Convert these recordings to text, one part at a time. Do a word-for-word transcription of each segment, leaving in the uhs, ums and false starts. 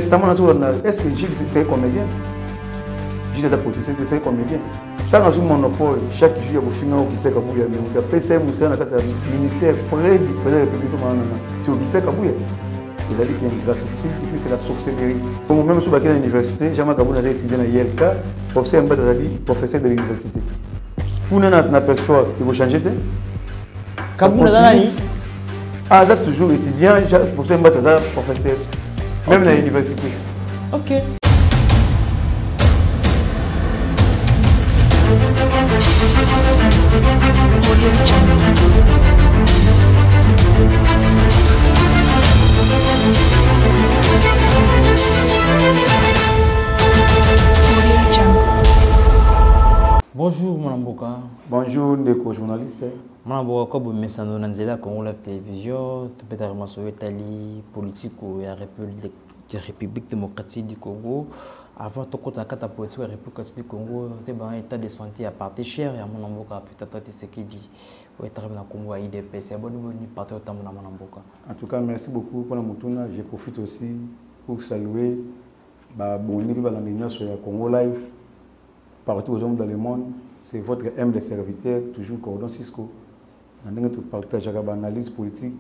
récemment, est-ce que Gilles, c'est un comédien? Gilles est un politicien, c'est un comédien. Tant que je monopole, chaque jour, vous finissez au Bissek Kabouya, mais vous avez P C M, vous avez un ministère près du président de la République. C'est au Bissek Kabouya. Vous allez qu'il y a une gratuité, et puis c'est la sorcellerie. Même si vous avez à l'université, j'ai étudié dans l'I L K, professeur professeur de l'université. Vous n'avez pas le choix, il faut changer. Kabouna Zanani? Ah, j'ai toujours étudiant, professeur professeur, même dans l'université. Ok. Bonjour Mwanamboka. Bonjour Ndeko journaliste. Mwanamboka comme messano nanzela Congo la télévision, peut-être maso Italie politique ou la République la République démocratique du Congo. Avant de côté la politique de la République du Congo, tu as un état de santé à partir cher et à Mwanamboka peut-être ce qui dit au état de Congo à I D P. C'est bon de partir au temps de Mwanamboka. En tout cas, merci beaucoup pour la mutuna. Je profite aussi pour saluer bah bon niveau dans l'union sur Congo Live. Partout aux hommes dans le monde, c'est votre humble serviteur, toujours Cordon Cisco. Nous avons partagé une analyse politique.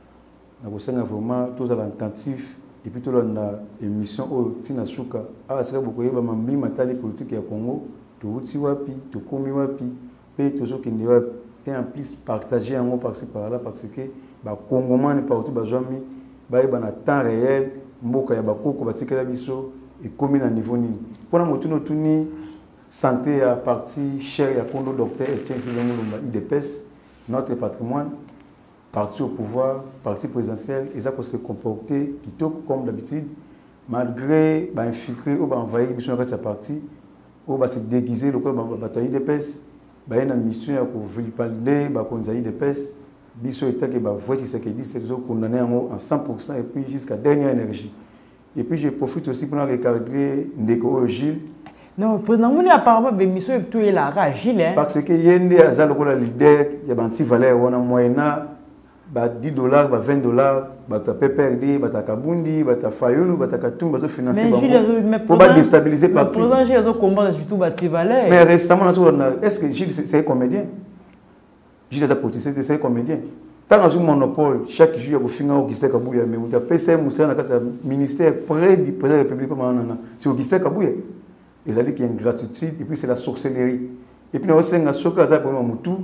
Nous avons vraiment tous attentifs et puis tout une émission au Tinasuka. Ah, c'est beaucoup de mambi matali politique au Congo. Tout outil wapi, tout komi wapi, et tout ce qui n'est wapi. Et en plus partager un mot par-ci par-là parce que les Congolais partout bazami, baï bana temps réel, mboka ya bakoko batikela biso et commune à niveau ni. Pour la motuno tuni santé à partie cher à Kondo docteur Etienne Tshisekedi I D P S, notre patrimoine, parti au pouvoir, parti présidentiel, ils ont se comporté plutôt comme d'habitude, malgré bah, infiltrer ou bah, envahir la partie, ou bah, se déguiser le corps de I D P S, bah, il y a une mission à vilipender, bah, qu'on I D P S, biso état que bah, voix Tshisekedi, c'est condamné en cent pour cent et puis jusqu'à dernière énergie. Et puis je profite aussi pour regarder Ndeko Gilles. Non, président, on est apparemment bémission et tout est là, Gilles. Parce que y a des le leader, il y a des valeurs, on a moyennant dix dollars, vingt dollars, P P R D, Kabundi, Fayoulou, Katum, pour financer. Pour déstabiliser le parti. Le président Gilles a combattu surtout Bati Valère. Mais récemment, est-ce que Gilles c'est un comédien? Gilles est un politicien, c'est un comédien. Tant que un monopole, chaque jour, vous finissez au Bissek Kabouya, mais vous avez P C M, vous avez un ministère près du président de la République, c'est au Bissek Kabouya. Ils allaient qu'il y a une gratuité et puis c'est la sorcellerie. Et puis nous avons un choc à pour Moutou,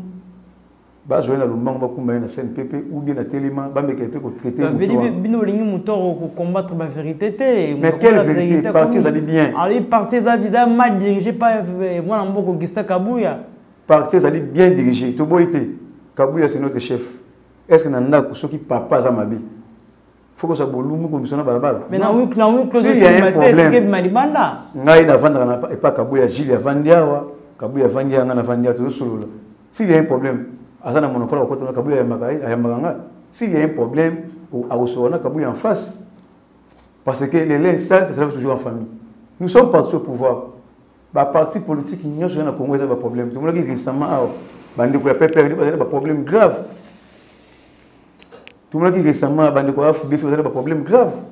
bah jouer dans le manque beaucoup mais na C N P P ou bien na Téléma, bah mais quelqu'un pour traiter Moutou. Mais bino lingi Moutou pour combattre la vérité. Mais quelle vérité? Partis allaient bien. Alors partis allaient mal dirigés par moi en Mboko Gista Kabouya. Partis allaient bien dirigés. Tout beau été. Kabouya c'est notre chef. Est-ce que nanda ceux qui papa Zamabi? Il faut que ça boloum comme ça na balabala. Mais na oui, na oui, s'il y a un problème. Ngai na vendre et pas Kabouya Gilles Vandiawa, Kabouya Vandia na Vandia tout solo. S'il y a un problème, azana monopole ko to Kabouya Magai, ayamanga. S'il y a un problème, au Awosona Kabouya en face. Parce que les liens ça se lève toujours en famille. Nous sommes partis au pouvoir. Ba parti politique n'y a sur na Congo ça pas problème. Tout le monde qui récemment bande ko P P R D pas problème grave. Tout le monde qui récemment a bandé quoi F D C pas problème grave.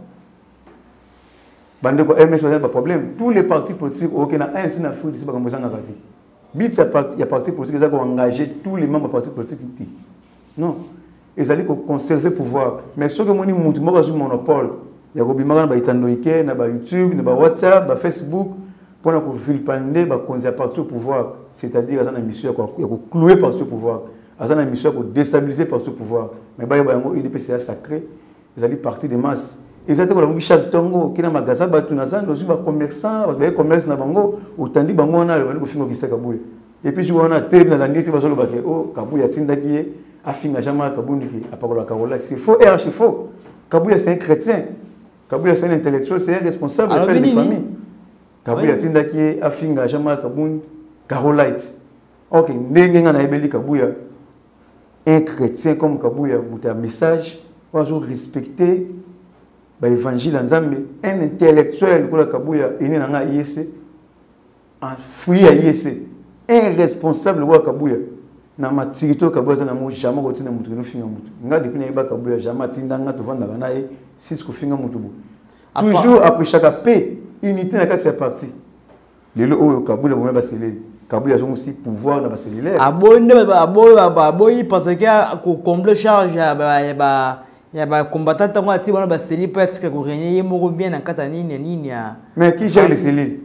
Bandé quoi M S pas problème. Tous les partis politiques au Kenya un signe F D C pas comme ça ngati. Bit il y a parti politique qui ont engagé tous les membres partis politiques. Non. Ils allaient conserver pouvoir. Mais ce que moi ni mutu moi sur monopole. Il y a Robimara na Itanoike, na YouTube, na WhatsApp, na Facebook pour na ko vilipender ba konza parti au pouvoir, c'est-à-dire à une mission quoi clouer parti au pouvoir. Ils ont une mission pour déstabiliser par ce pouvoir. Mais il y a des sacré, ils allaient partir des masses. Ils étaient comme chaque tongo, qui n'a pas de batunasan, nous sommes commerçants, des commerces na bango, autant dit bango on a le film qui s'est kaboué. Et puis je vois on a télé dans la nuit, tu vas sur le baquet, oh Kabouya Tindaki, Afinga Jama Kabundi, à Parola Karola, c'est faux, et archi faux. Kabouya c'est un chrétien, Kabouya c'est un intellectuel, c'est un responsable de père de famille. Kabouya Tindaki, Afinga Jama Kabundi, Karolite. Ok, n'enga na ebeli Kabouya. Un chrétien comme Kabouya, un message, on doit respecter l'évangile en Zambie. Un intellectuel comme Kabouya, il est dans l'I S C, un fouillé à l'I S C, un responsable de Kabouya. Dans ma territoire, Kabouya, n'a jamais continué à mourir. Nous finissons à mourir. Nous depuis que Kabouya jamais tinda nga tu vends na banae six ku finga mutubu. toujours après chaque paix unité dans quatre parti les lots au Kaboul bon ba cellule Kaboul a aussi pouvoir dans ba cellulaire abonde aboy aboy parce que combler charge ya ba ya ba combattant tango ati bana ba cellule peut être que gagner yemo bien en kata nini nini ya mais qui gère les cellules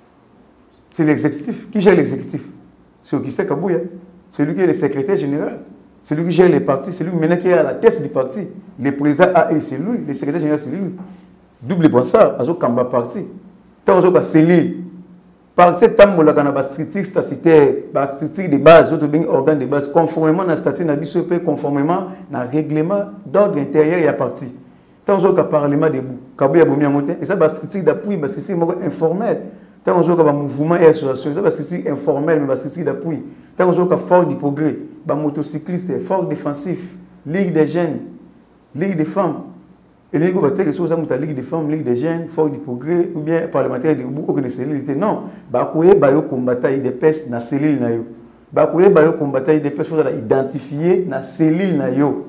c'est l'exécutif qui gère l'exécutif c'est qui c'est Kaboul c'est lui qui est le secrétaire général. C'est lui qui gère les partis, c'est lui maintenant qui est à la tête du parti. Le président A E, c'est lui, le secrétaire général, c'est lui. Double bon ça, à ce combat parti. Tant que c'est lui. Par ce temps, on a une structure statutaire, une structure de base, un organe de base, conformément à la statut de l'I P, conformément au règlement d'ordre intérieur et à parti. Tant que le Parlement debout, Kabouya Boumi Amote, et ça, c'est une structure d'appui, parce que c'est informel. Tant que le mouvement et l'association, c'est une structure informelle, mais c'est une structure d'appui. Tant que le fort du progrès, les motocyclistes, fort défensif, Ligue des jeunes, Ligue des femmes. Et les gens qui sont la Ligue des femmes, Ligue des jeunes, fort du progrès, ou bien parlementaire de aucune cellule. Non, Bakoye Bayo combattant I D P S dans la cellule. Bakoye Bayo combattant I D P S, il faut identifier dans la cellule.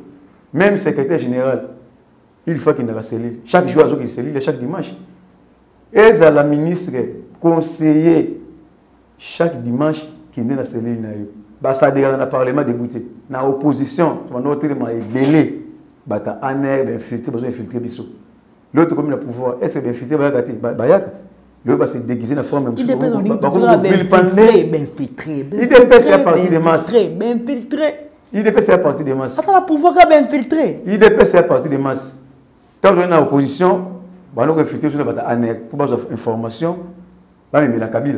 Même secrétaire général, il faut qu'il y ait la cellule. Chaque jour, il y a une cellule, chaque dimanche. Et la ministre, conseiller, chaque dimanche, qui est dans la cellule. Ça dans le Parlement débouté. Dans l'opposition, notre est belé. Bata aner ben filtrer besoin infiltrer biso l'autre comme le pouvoir est-ce que ben filtrer ba gâté bayaka le va se déguiser dans forme même chose ba filtrer ben filtrer il dépasse à partir des masses ben filtrer il dépasse à partir des masses attends le pouvoir ka ben filtrer il dépasse à partir des masses tant on est en opposition ba no infiltrer sur bata aner pour pas information ba même la Kabila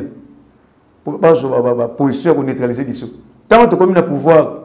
pour pas ba position pour neutraliser biso tant on comme le pouvoir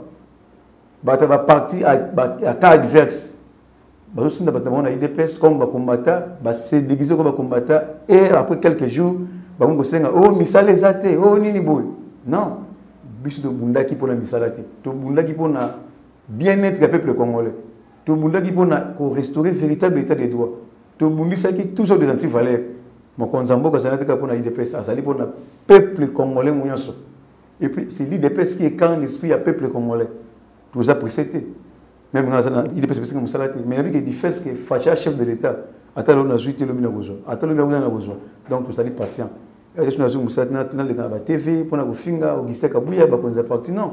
bah tu vas partir à cas adverse bah aussi on a I D P S comme combattant bah c'est déguisé comme combattant et après quelques jours bah on se dit oh misal les athées oh nini boy non bisu de bunda qui pour la misalate to bunda qui pour na bien-être du peuple congolais to bunda qui pour na restaurer véritable état de droit to bundi ça qui toujours des anti-valeurs mon konzambo ka sanate ka pour na I D P S azali pour na peuple congolais mounyoso et puis c'est l'I D P S qui est quand l'esprit à peuple congolais tout ça précédé même quand il est possible que ça mais avec du fait que Facha chef de l'état attends on a joué le mina besoin attends le mina besoin donc tout ça est patient et là on a joué ça dans la T V pour na kufinga Augustin Kabuya ba konza parti non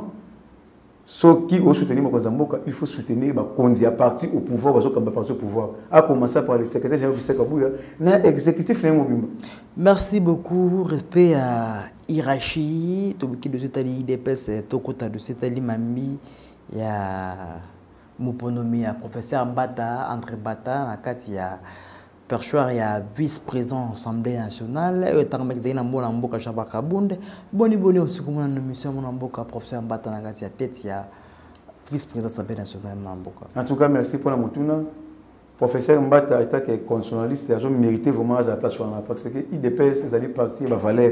ce qui au soutenir mon konza mboka il faut soutenir ba konza parti au pouvoir parce que parti au pouvoir a commencé par le secrétaire général Augustin Kabuya na exécutif na mobimba. Merci beaucoup, respect à Irachi to qui de cette I D P S to kota de cette Mami. Il y a Moponomi, il y a professeur Mbata, André Bata, il y a Perchoir, il y a vice-président de l'Assemblée nationale, il y a Tarmekzaïna Mbola Mboka Chabaka Bunde, Boni Boni aussi comme une mission Mboka, professeur Mbata, il y a tête, il y a vice-président de l'Assemblée nationale Mboka. En tout cas, merci pour la moutuna. Professeur Mbata, il est constitutionnaliste, il a mérité vraiment à la place parce que I D P S, ils allaient partir, il va valer.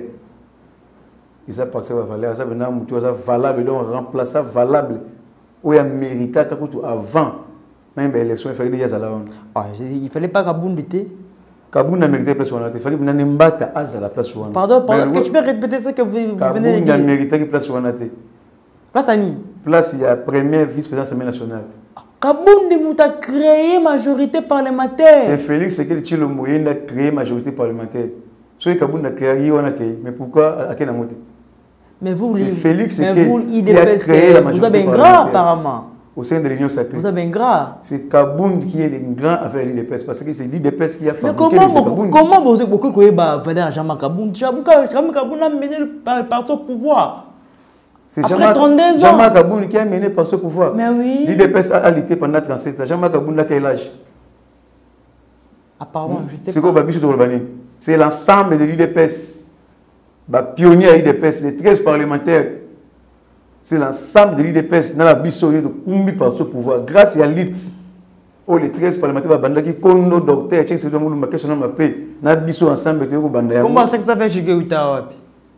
Ils allaient partir, il va valer. Ça va valable, donc remplaçable, valable. Où il y a mérité avant même l'élection, il fallait que il ne fallait pas Kaboun était. Kaboun a mérité place il fallait que Mbata à la place. Pardon, est-ce que tu peux répéter ça que vous venez de dire? Kaboun a mérité place place Ani. Place il y a premier vice-président de l'Assemblée nationale. Kaboun a créé majorité parlementaire. C'est Félix qui a créé majorité parlementaire. Soit Kaboun a créé, mais pourquoi à quel moment? Mais vous, c'est Félix mais qui, vous, qui a créé la majorité. Vous avez un grand apparemment. Au sein de l'Union sacrée. Vous avez un grand. C'est Kaboun qui est le grand avec l'I D P S parce que c'est l'I D P S qui a fabriqué le Kaboun. Comment vous avez beaucoup de valeur à Jean-Marc Kaboun? Jean-Marc Kaboun a mené le parti au pouvoir. C'est Jean-Marc Kaboun qui a mené par ce pouvoir. Mais oui. L'I D P S a lutté pendant trente-sept ans. Jean-Marc Kaboun a quel âge? Apparemment, je sais pas. C'est quoi C'est l'ensemble de l'I D P S. Bah, pionnier à l'I D P S, les treize parlementaires, c'est l'ensemble de l'I D P S dans la bissorie de Kumbi par ce pouvoir. Grâce à l'I T S, oh, les treize parlementaires, bah, qui kondo docteur, c'est ce que nous avons fait, nous avons bisso ensemble. Comment ça fait chez Geuta?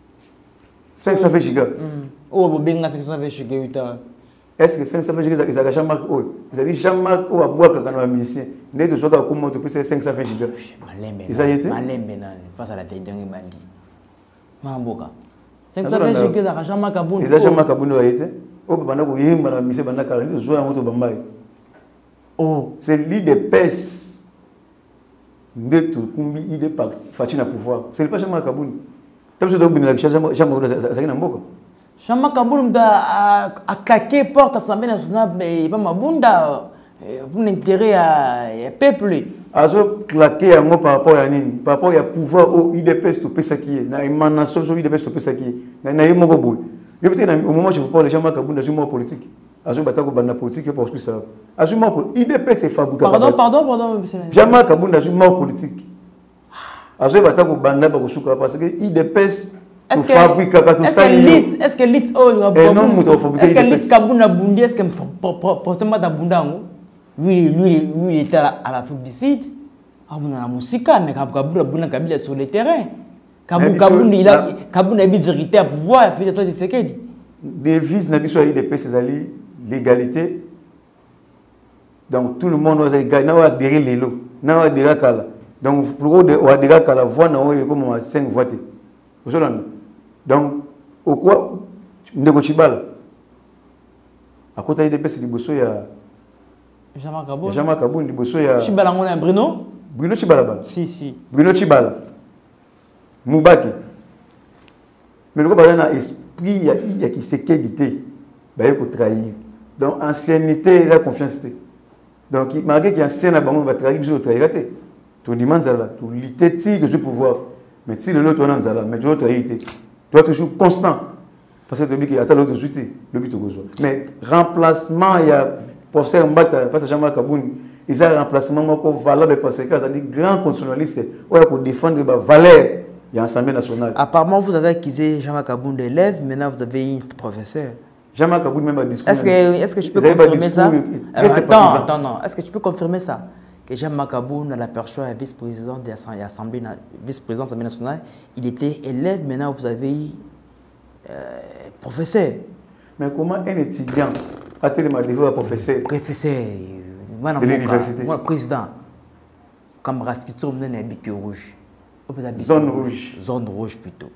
cinq ça fait giga. Oh, vous bien cinq ça fait chez Geuta. Est-ce que cinq ça fait giga? Ils ont Jean-Marc oh, ils ont dit Jean-Marc oh, à boire quand on a musicien. N'est-ce pas comment tu peux faire cinq ça fait giga? Ils ont été Malembe face à la vieille dernière bandit. Mamboka. cinq cents G à Jean-Marc Kaboun. Les Jean-Marc Kaboun a été. Oh, pendant que vous avez mis pendant quarante jours, vous avez Oh, c'est l'I D P S. ndeto kumbi idée par Fatina pouvoir. Ce n'est pas Jean-Marc Kaboun. Tu as besoin de Jean-Marc Kaboun. Jean-Marc Kaboun a claqué porte à l'Assemblée nationale, mais pas Mabunda pour l'intérêt à peuple. Azo claqué à moi par rapport à Nini, par rapport à pouvoir au I D P S to Pesaki, na émanation sur I D P S to Pesaki, na na yemo gobo. Et peut-être au moment où je vous parle de Jean-Marc Kaboun, je suis mort politique. Azo batako banda politique parce que ça. Azo mort I D P S c'est fabriqué. Pardon, pardon, pardon. Jean-Marc Kaboun a mort politique. Azo batako banda ba kusuka parce que I D P S est-ce que est-ce que lit oh est-ce que lit Kaboun a bundi est-ce que pour ça m'a bunda ngo lui lui lui il était à l'Afrique du Sud Kaboun a la musique mais Kaboun a bunda Kabila sur le terrain Kaboun Kaboun il a Kaboun a une vérité à pouvoir faire toi de ce qu'il dit devise na biso I D P S c'est l'égalité donc tout le monde va égal na wa derrière lelo na wa derrière kala donc pour de wa derrière kala voix na oyo comme cinq voix Aujourd'hui, donc, au quoi, Ndeko Chibala, à côté de I D P S, il y a Jean-Marc Kaboun. Jean-Marc Kaboun, il y a Chibala, on a Bruno Bruno Chibala. Si, si. Bruno Chibala. Moubaki. Mais le gars, il y a esprit, il y a qui s'est qualité, il y a qui trahir. Donc, ancienneté, il y a confiance. Donc, malgré qu'il y a un ancien, il va trahir, il va trahir. Tu demandes ça là, tu l'étais de ce pouvoir. Mais si le lot est là, mais tu dois être toujours constant. Parce que tu dis qu'il y a l'autre suite, le but est mais remplacement, il y a professeur Mbata, parce que Jean-Marc Kaboun, il y a un remplacement valable parce que c'est des grands constitutionnalistes pour défendre les valeurs de l'Assemblée nationale. Apparemment, vous avez accusé Jean-Marc Kaboun d'élève, maintenant vous avez un professeur. Jean-Marc Kaboun même a discours. Est-ce que, est-ce que je peux confirmer ça? Attends, attends, non. Est-ce que tu peux confirmer ça? Que Jean-Marc Kaboun, la personne vice-président de l'Assemblée vice-président de l'Assemblée nationale, il était élève, maintenant vous avez euh, professeur. Mais comment un étudiant a-t-il devenu professeur? Professeur de l'université. Moi, président. Comme Rascuture, on a un bic rouge. Zone rouge. Zone rouge plutôt.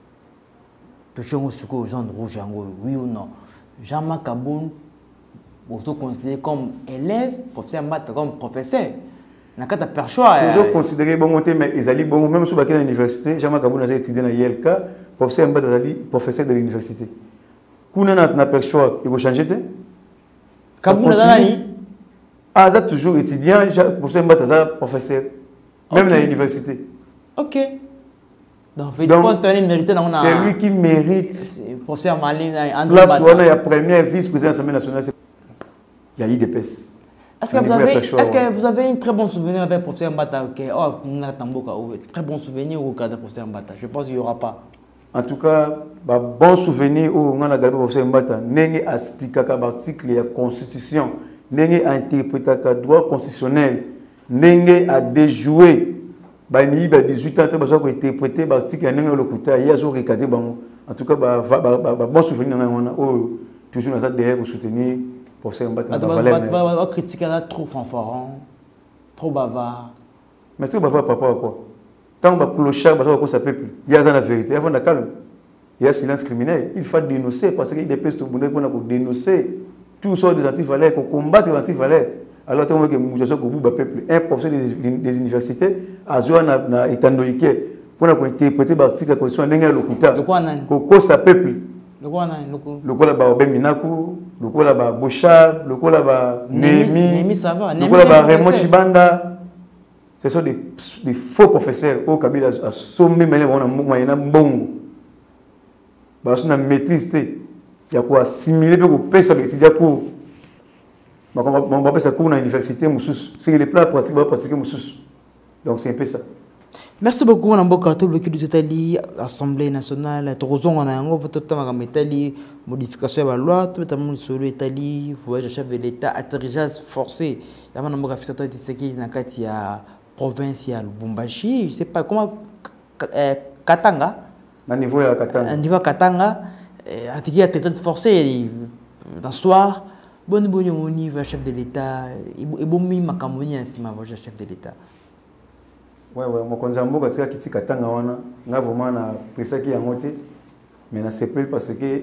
Toujours au zone rouge, oui ou non? Jean-Marc Kaboun, vous considérez comme élève, professeur Mbata comme professeur. Dans le cas de perchoir. Vous considérez bon côté, mais ils allaient bon même sur la l'université. Jean-Marc Kaboun a étudié dans I L K, professeur Mbata est professeur de l'université. Quand on a un perchoir, il va changer de. Kaboun a dit. Ah, ça toujours étudiant, professeur Mbata est professeur, même dans l'université. Ok. Donc, c'est lui qui mérite. Professeur Malin, place où on a la première vice-présidente de l'Assemblée nationale. Il y a I D P S. Est-ce que, vous avez, est que vous avez un très bon souvenir avec le professeur Mbata? Oh, très bon souvenir au cas de professeur Mbata. Je pense qu'il n'y aura pas. En tout cas, un bon souvenir au cas de professeur Mbata. N'est expliqué l'article de la Constitution, n'est interprété le droit constitutionnel, n'est à déjouer. Il y a dix-huit ans, il y a interprété l'article de la il y a recadré. En tout cas, un bon souvenir, toujours derrière pour soutenir. On critique trop fanfaron, trop bavard. Mais trop bavard par rapport à quoi? Tant que clochard, ça ne peut plus. Il y a la vérité. Avant de calme, il y a silence criminel. Il faut dénoncer parce qu'il y a des pestes pour dénoncer tout ça des antivaleurs, pour combattre les antivaleurs. Alors, on que le peuple, un professeur des universités, a joué dans l'étandoïque pour interpréter l'article de la Constitution de l'Okuta. Pour cause à peuple. Le quoi là-bas, Beminaku, le quoi là-bas, Bocha, le quoi là-bas, Némi, le quoi là-bas, Raymond Chibanda. Ce sont des, des faux professeurs au Kabila à sommet, mais on a moyen bon. Parce qu'on a maîtrisé. Il y a quoi assimiler pour que ça étudier pour. On va faire ça cours dans l'université, c'est les plans pratiques, on va pratiquer Moussous. Donc c'est un peu ça. Merci beaucoup, Mme Bokato, le de l'Italie, l'Assemblée nationale, Torozon, on a un peu de temps à l'Italie, modification de la loi, tout le monde sur l'Italie, voyage chef de l'État, atterrissage forcé. Il y a un nombre de fixateurs qui sont dans la province, Lubumbashi, je ne sais pas comment, Katanga. À niveau de Katanga. À niveau de Katanga, atterrissage forcé, dans le soir, bonne bonne au niveau chef de l'État, et bon, ma camoni, estime à chef de l'État. Oui, oui, je suis un peu plus de temps. Je suis vraiment pressé qui est en côté. Mais je ne sais pas parce que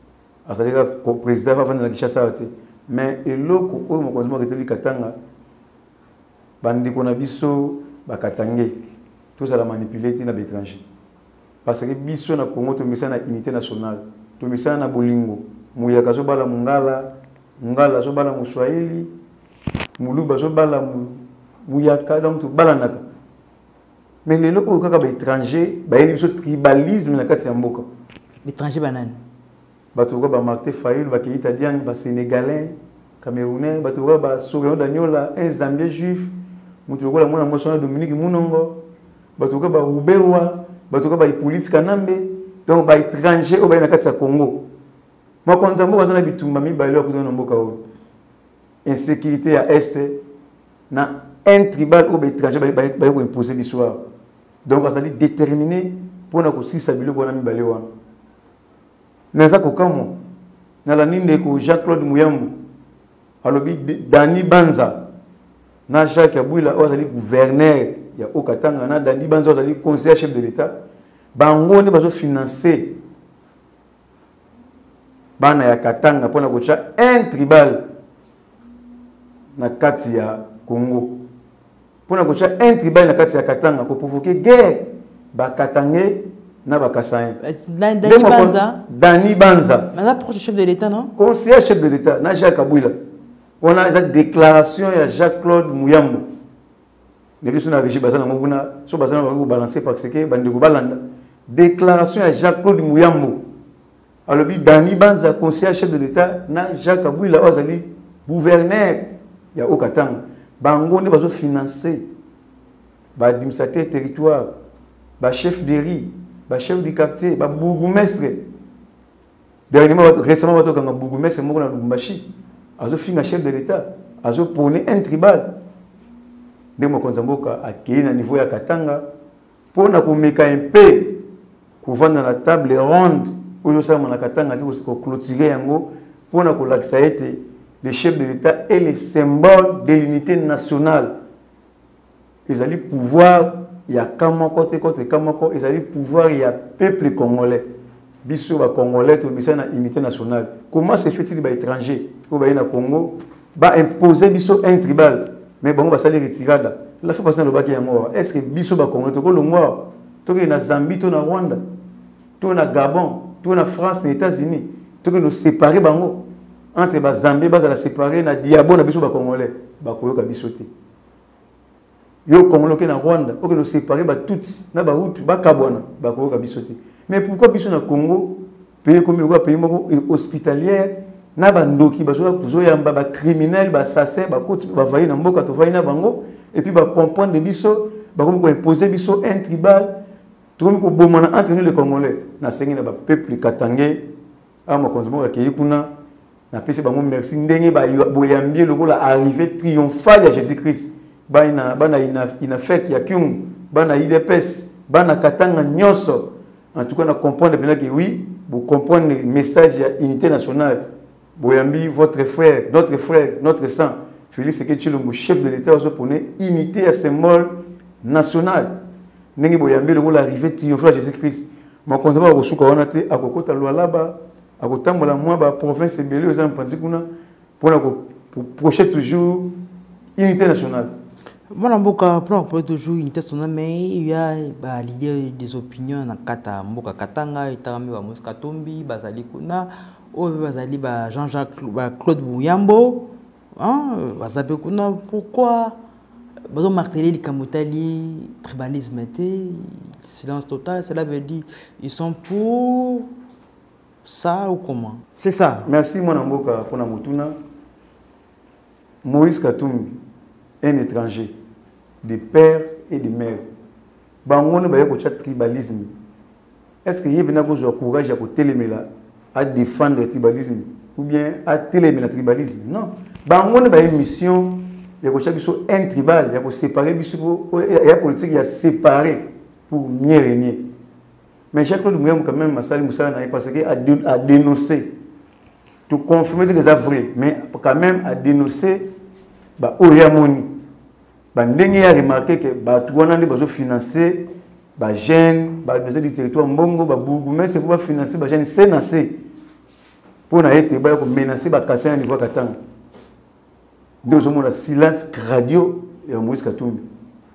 le président va faire la Kinshasa. Mais le loco où je suis en Katanga, bandi qu'on a biso bakatangé tout ça la manipuler tina l'étranger parce que biso na Congo to misana unité nationale to misana na bolingo muyaka zo bala mungala mungala zo bala muswahili muluba zo bala muyaka donc to bala naka mais les locaux kaka ba étranger ba yeli biso tribalisme na kati ya mboka l'étranger banane bato ko ba Martin Fayulu ba Keita Diagne ba sénégalais camerounais bato ko ba Sogolo Daniola un zambien juif mutu ko la mona moso Dominique Munongo bato ko ba Ruberwa bato ko ba Hippolyte Kanambe donc ba étranger o ba na kati ya Congo moi quand nzambo bazana bitumba mi ba lelo ko na mboka o insécurité à est na un tribal ou étranger ba ko imposer l'histoire donc ça dit déterminé pour na ko sisa biloko na mi ba lelo Neza kokamo na la ninde ko Jacques-Claude Muyambu alobi Dani Banza na Jacques Abouila ozali gouverneur ya Okatanga na Dani Banza ozali conseiller chef de l'État bango ne bazo financer bana ya Katanga pona kocha un tribal na kati ya Congo pona kocha un tribal na kati ya Katanga ko provoquer guerre ba Katangé na bakasayen Dani Banza Dani Banza mais proche chef de l'État non conseiller chef de l'État na Jacques Abouila on a cette déclaration ya Jacques-Claude Muyambu ne biso na régime bazana ngona so bazana ba balancer parce que bande ko balanda déclaration ya Jacques-Claude Muyambu alobi Dani Banza conseiller chef de l'État na Jacques Abouila ozali gouverneur ya Okatanga bango ne bazo financer ba administrateur territoire ba chef de riz ba chef du quartier ba bourgmestre dernièrement récemment bato kanga bourgmestre moko na Lubumbashi azo finga chef de l'État azo pone un tribal ndemo konzamboka akei na niveau ya Katanga pona komeka un peu kovanda na table ronde oyo sa na Katanga ki ko clôturer yango pona ko lakisa ete le chef de l'État est le symbole de l'unité nationale ils allaient pouvoir il y a comment côté côté comment ils allaient pouvoir il y a peuple congolais biso ba congolais to misana unité nationale comment se fait-il ba étranger ko ba na Congo ba imposer biso un tribal mais bon ba sali retirada la fait passer le baki ya mort est-ce que biso ba congolais to ko le mort to ke na Zambie to na Rwanda to na Gabon to na France na États-Unis to ke nous séparer bango entre ba Zambie ba za la séparer na diabo na biso ba congolais ba koyoka biso te yo congolais na Rwanda o ke nous séparer ba toutes na ba hutu ba kabwana ba koyoka biso te. Mais pourquoi biso na Congo pays comme le pays moko hospitalière na bandoki bazo kuzo yamba ba criminel ba assassin ba koti ba vayi na mboka to vayi na bango et puis ba comprendre de biso ba comme ko imposer biso un tribal to comme ko bomana entre nous les Congolais na sengi na ba peuple katangé a mo konzimo ka yikuna na pesi ba mo merci ndenge ba boyambie le la arrivée triomphale de Jésus-Christ ba ina bana ina ina fête ya kyung bana idepes bana katanga nyoso. En tout cas, on comprend que oui, vous comprenez le message de l'unité nationale. Boyambi, votre frère, notre frère, notre sang. Félix Sekechilombo, chef de l'État, vous prenez unité à symbole national. Nengi Boyambi, le l'arrivée triomphale de Jésus-Christ. Mais quand on va au souk, on a été à Kokota Lualaba, à Kotambola, moi, la province est belée aux Ampazikuna, pour projeter toujours unité nationale. Moi, je peux toujours une mais il y a l'idée des opinions dans Kata, Mboka Katanga, Itarami, Moskatombi, Bazali Kuna, Bazali Jean-Jacques Claude Muyambo, Bazabe Kuna, pourquoi Bazo marteler les Kamotali, tribalisme, silence total, cela veut dire ils sont pour ça ou comment? C'est ça. Merci, mon Mboka, pour la Motuna. Moïse Katumbi, un étranger, de père et de mère. Bangon ba yako cha tribalisme. Est-ce que yebena ko zo courage à télémela à défendre le tribalisme ou bien à télémela le tribalisme? Non. Bangon ba une mission yako cha biso un tribal, yako séparer biso ya politique ya séparer pour mieux régner. Mais Jacques-Claude Muyambu quand même Masali Moussa n'a parce que a dénoncé tout confirmer que c'est vrai, mais quand même a dénoncé ba oyamoni ba ndenge ya remarqué que ba tuwana ndi bazo financer ba jeunes ba ministère du territoire mbongo ba bourgmestre pour financer ba jeunes sénacé pour na été ba ko menacer ba kasser à niveau Katanga. Deux hommes la silence radio et Moïse Katumbi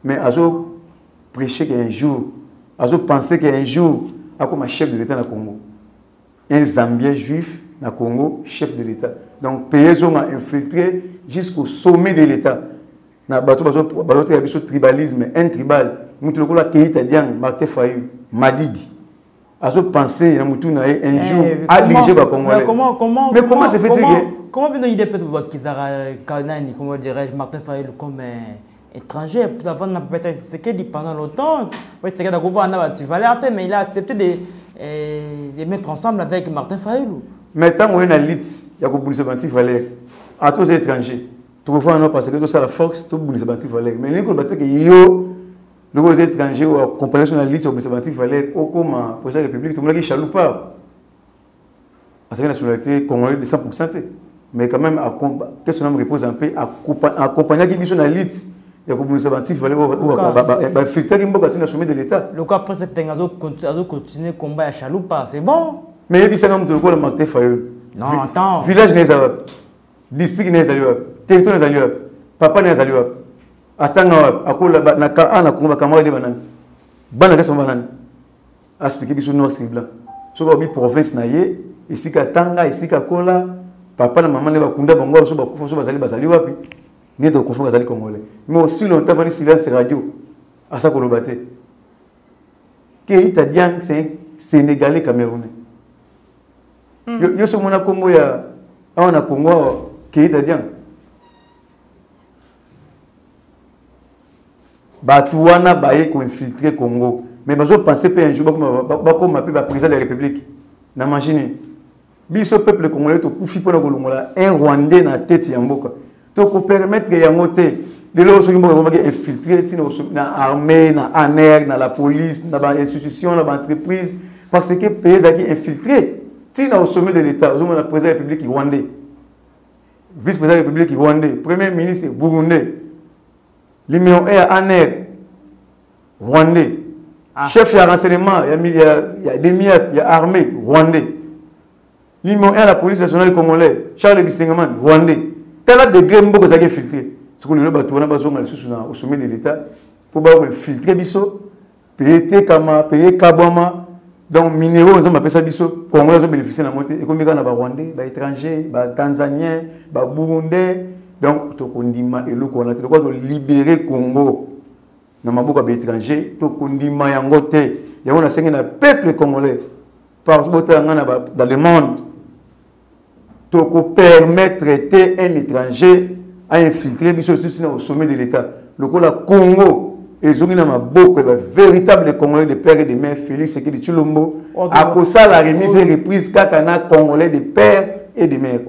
mais azo prêcher qu'un jour, azo penser qu'un jour, à comme chef de l'État dans le Congo. Un Zambien juif dans le Congo, chef de l'État. Donc, pays ont infiltré jusqu'au sommet de l'État. Na bato bazo bazo te yabiso tribalisme, un tribal. Mutu lokola Keita Diang, Martin Fayulu, Madidi. Azo penser na mutu na un jour à diriger ba Congolais. Comment comment mais comment c'est fait que comment bien il est peut-être Kizara Kanani, comment dirais-je, Martin Fayulu comme étranger, avant n'a peut-être c'est que pendant longtemps, peut-être c'est que d'avoir un abattu valeur, mais il a accepté de de mettre ensemble avec Martin Fayulu. Maintenant on est dans l'élite, il y a beaucoup de bantis valeur à tous les étrangers. Tu vois non parce que tout ça la force, tout beaucoup de bantis valeur. Mais les que que yo les étrangers ou compagnie sur la liste au bantis valeur au comme projet république tout le monde qui chaloupa. Parce que la nationalité congolaise de cent pour cent. Mais quand même qu'est-ce que nous repose un peu accompagner qui sont dans l'élite. Il y a beaucoup de bantis valeur ou filtrer qui mboko na sommet de l'état. Le cas après cette tengazo continuer combat à chaloupa, c'est bon. Mais il y a des gens qui ont Martin Fayulu. Non, attends. Village n'est pas. District n'est pas. Territoire n'est pas. Papa n'est pas. Attends, à quoi la na ka na kumba kamara de banane. Bana ka banane. Aspect biso noir c'est blanc. So ba bi province na ye, ici ka tanga, ici ka kola, papa na maman ne ba kunda bango so ba kufa so ba zali bazali wapi. Ni de kufa bazali congolais. Mais aussi longtemps vani silence radio. À ça ko lobate. Keita Diang c'est un Sénégalais Camerounais. Yo so mona Congo ya awana Congo Keita Diang. Batouana baye ko infiltrer Congo. Mais bazo penser pe un jour ba comme appelé ba président de la République. Na machine. Biso peuple congolais to kufi pona kolongola un Rwandais na tête ya mboka. To ko permettre ya ngote de lo so mboka ko infiltrer tina na armée, na A N E R, na la police, na ba institution, na ba entreprise parce que pays qui infiltré. Si au sommet de l'État, nous avons le président de la République rwandais, vice-président de la République rwandais, premier ministre burundais, numéro un à A N E R rwandais, ah. Chef de renseignement, il y a des milliards, il y a armée rwandais, numéro un à la police nationale congolaise, Charles Bistengaman rwandais. Tel a degré beaucoup de filtré. Ce qu'on a au sommet de l'État pour filtrer biso, payer Tekama, payer Kabama. Donc, minéraux, nous avons ça biso, Congolais ont bénéficié de la montée économique dans les Rwandais, les étrangers, les Tanzaniens, les Burundais. Donc, tout le monde et le Congo, tout le libérer Congo. Nous avons beaucoup d'étrangers, tout le monde yangote. Il y a un peuple congolais partout dans le monde. Tout le permettre de traiter un étranger à infiltrer biso au sommet de l'État. Le Congo. Et ils ont beaucoup de véritables Congolais de père et de mère, Félix Sekedi Tshilombo, à cause de la remise et reprise Kakana Congolais de père et de mère.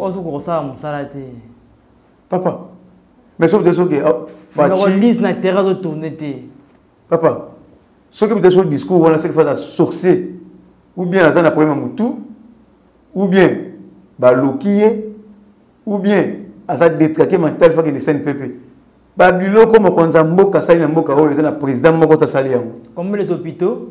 Papa, mais sauf de ce que Fachi. Papa, ce que vous discours, on a ce qu'il faut sorcier, ou bien à problème Moutou, ou bien Balokiye, ou bien à ça détraquer mental, il faut qu'il y ait une P P. Babylone comme Konzambo Kasali Mboka o le président Mokota Saliam. Comme les hôpitaux.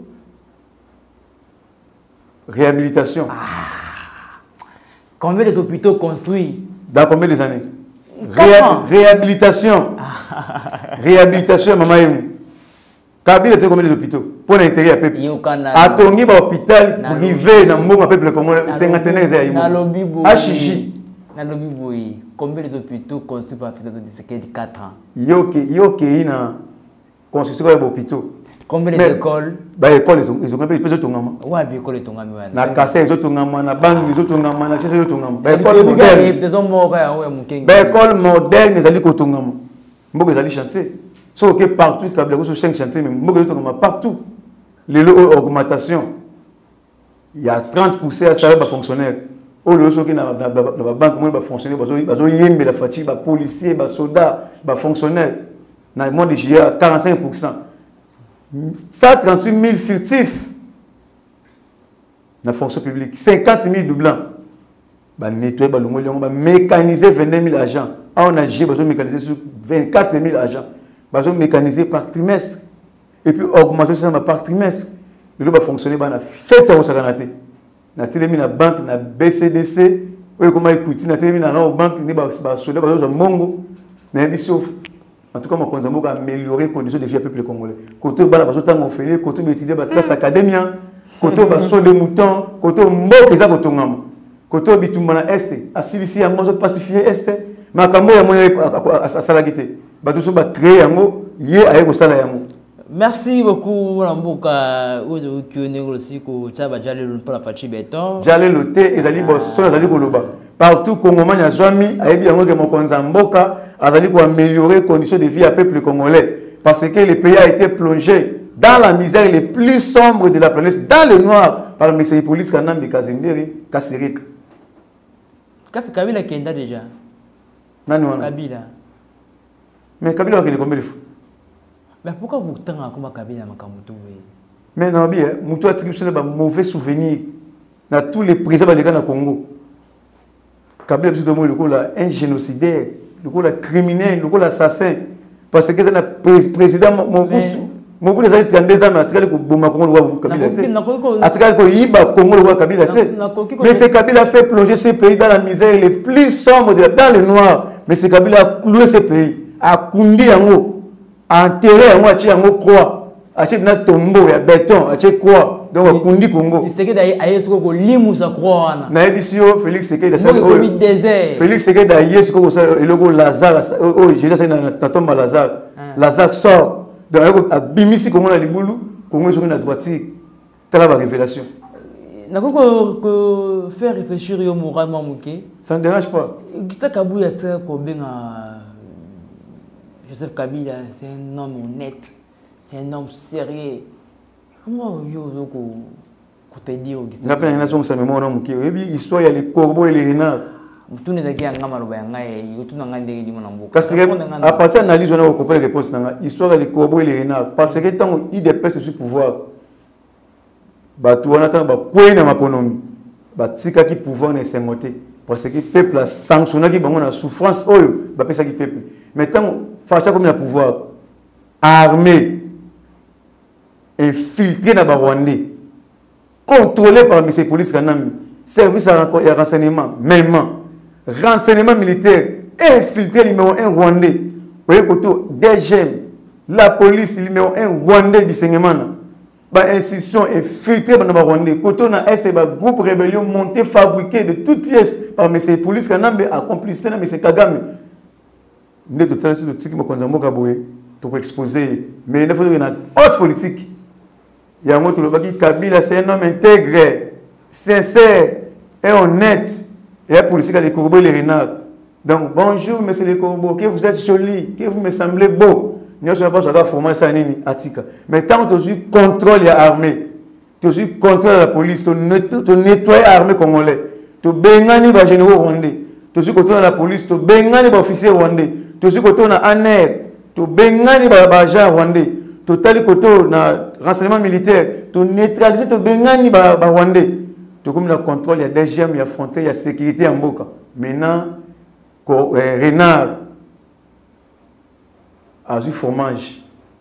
Réhabilitation. Ah. Combien les hôpitaux construits? Dans combien de années? Réha Réhabilitation. Ah. Réhabilitation, maman Yemu. Kabila était combien d'hôpitaux? Pour l'intérêt à peuple. Atongi ba hôpital privé dans Mbongo peuple congolais cinquantenaire za Yemu. Achiji. Combien les hôpitaux construits par de quatre ans? Il y a une construction de hôpitaux. Combien les écoles? Les écoles, ils ont un peu de temps. Oui, les écoles, ils ont un peu de temps. Na Kassé, ils ont un peu de banque, ils ont un peu de temps. Les écoles modernes, les écoles modernes, ils ont un peu de temps. Ils ont chantier. Sauf que partout, il y a cinq chantiers, mais partout. Les augmentations, il y a trente pour cent de salaire fonctionnaire. Oh, les gens qui dans la banque, ils fonctionnaient, ils ont yémé la fatigue, les policiers, les soldats, les fonctionnaires. Dans le monde de J A, quarante-cinq pour cent. cent trente-huit mille furtifs dans la fonction publique. cinquante mille doublants. Bah, nettoyer, bah, bah, mécaniser vingt-deux mille agents. Ah, on a G, bah, mécaniser sur vingt-quatre mille agents. Bah, mécaniser par trimestre. Et puis, augmenter ça par trimestre. Le va fonctionner, bah, on a fait ça, on s'est ganaté. Na télémi na banque na B C D C oyo koma ikuti na télémi na banque ni ba ba soda ba zo mongo na biso En tout cas, mon Konzambo a amélioré les conditions de vie du peuple congolais. Côté bala baso tango félé, côté étudier ba classe académien, côté baso de mouton, côté mboka za côté ngam. Côté bitumba na est, asilisi yango zo pacifier est, makambo ya moyo a salagité. Ba tout so ba créer yango, yé aye ko sala yango. Merci beaucoup Mboka ozo kioné aussi ko taba jalé le pour la fachi béton. Jalé le thé ezali bo so ezali ko loba. Partout Congomani a Zami a bien que mon Konzamboka a améliorer les conditions de vie à peuple congolais parce que le pays a été plongé dans la misère les plus sombre de la planète, dans le noir par M. Hippolyte Kanambe Kazembere Kasirika. Qu'est-ce que Kabila qui est déjà? Non, Kabila. Mais Kabila a combien de fois? Mais pourquoi vous tenez comme Kabila Makamutu? Mais non, bien, Moutou a tiré un mauvais souvenir dans tous les présidents du Congo. Kabila est un génocidaire, un criminel, un assassin. Parce que c'est le président Mobutu. Mobutu a trente-deux ans, il a dit que Kabila Kabila. Mais c'est Kabila a fait plonger ce pays dans la misère les plus sombres, dans le noir. Mais c'est Kabila a cloué ce pays, a kundi yango, a enterré yango, a tiré yango croix, a tiré un tombeau, a béton, a tiré croix. Donc, Kundi Congo. C'est que d'ailleurs, ce qu'on limou sa croix. Naibisio, Félix Sekei da désert. Félix Sekei da yes ko le logo Lazare. Oh, Jésus c'est na tombe Lazare. Lazare sort. Donc, abimisi Congo na libulu, Congo sur na droite. Tala ba révélation. Nakoko que faire réfléchir au moral Mamouké. Ça ne dérange pas. Kita Kabila c'est ko benga Joseph Kabila, c'est un homme honnête, c'est un homme sérieux. Comment vous te dire que c'est une nation qui est l'histoire, il y a les corbeaux et les renards. À partir de l'analyse, on a compris la réponse. L'histoire, les corbeaux et les renards. Parce que tant qu'il y a des personnes sur le pouvoir, on attend que le pouvoir ne s'est monté. Parce que le peuple a sanctionné la souffrance. Mais tant qu'il y a le pouvoir armé, infiltré dans le Rwandais, contrôlé par M. Police Kanambe, service à renseignement, même renseignement militaire, infiltré numéro un Rwandais. Vous voyez, des gemmes, la police numéro un Rwandais du Sénéman, institution infiltrée dans le Rwandais. Côté on a un groupe rébellion monté, fabriqué de toutes pièces par M. Police Kanambe, à complicité de M. Kagame. Nous sommes tous les gens qui sont pour exposer, mais il faut une haute politique. Il y a un autre qui Kabila, c'est un homme intègre, sincère et honnête. Et un policier qui a les corbeaux et les renards. Donc, bonjour, monsieur les corbeaux, que vous êtes joli, que vous me semblez beau. Nous ne sommes pas sur la formation à Tika. Mais tant que tu as contrôle l'armée, tu as contrôle la police, tu as nettoyé l'armée congolaise, tu as bengani les généraux rwandais, tu as contrôle la police, tu as bengani les officiers rwandais, tu as contrôle la A N R, tu as bengani les agents rwandais. Tu as le renseignement militaire, tu as neutralisé le Bengani Rwandais. Tu as le contrôle, il y a des gemmes, il y a frontières, il y a sécurité en Boka. Maintenant, Renard a du fromage.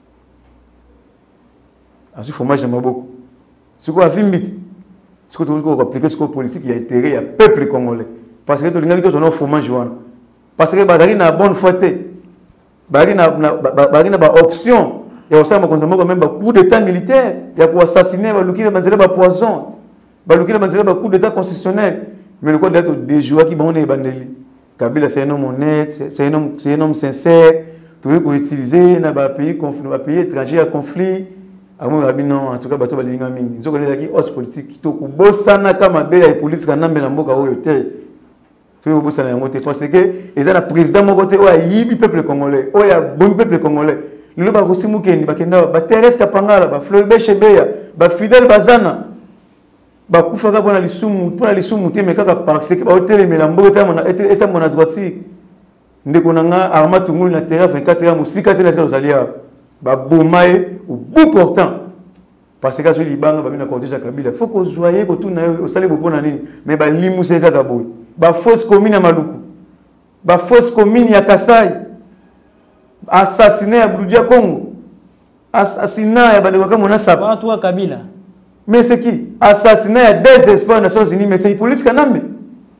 A du fromage dans Maboko. Ce qu'on a fait, ce qu'on a appliqué, ce qu'on a politique, il y a intérêt, il y a peuple congolais. Parce que tu as le fromage. Parce que tu as une bonne foi. Tu as une option. Il y a aussi un coup d'état militaire. Il y a pour assassiner, il y a poison. Il y a coup d'état constitutionnel. Mais le code d'être des joueurs qui vont les bandeli. Kabila, c'est un homme honnête, c'est un homme, c'est un homme sincère. Tout le monde utiliser dans les pays étrangers à conflit. Ah non, en tout cas, bateau balinga mingi. Ils ont connu des hautes politiques. Tout le bossana comme abeille et police quand on a mboka oyote. Tout le bossana yangote parce que ils ont un président mon côté oya yibi peuple congolais, oya bon peuple congolais. Le ba kosimu kendi bakenda ba Thérèse Kapangala, ba Floribert Chebeya, ba Fidel Bazana. Ba kufaka bona lisumu, bona lisumu te me kaka parce que ba hôtel melambo eta mona eta mona droite. Ndeko nanga arma tungulu na terrain vingt-quatre heures musika te na ska osalia. Ba bomae au bout portant. Parce que sur libanga ba mina cortège Kabila, faut que joyeux ko tuna osale bo pona nini, mais ba limuse kaka boy. Ba fausse commune à Maluku. Ba fausse commune ya Kasai. Assassiné à Broudia Congo. Assassinat à Badewaka Monasap. Pas toi Kabila. Mais c'est qui? Assassiné à des espoirs des Nations Unies, mais c'est politique Kanambe.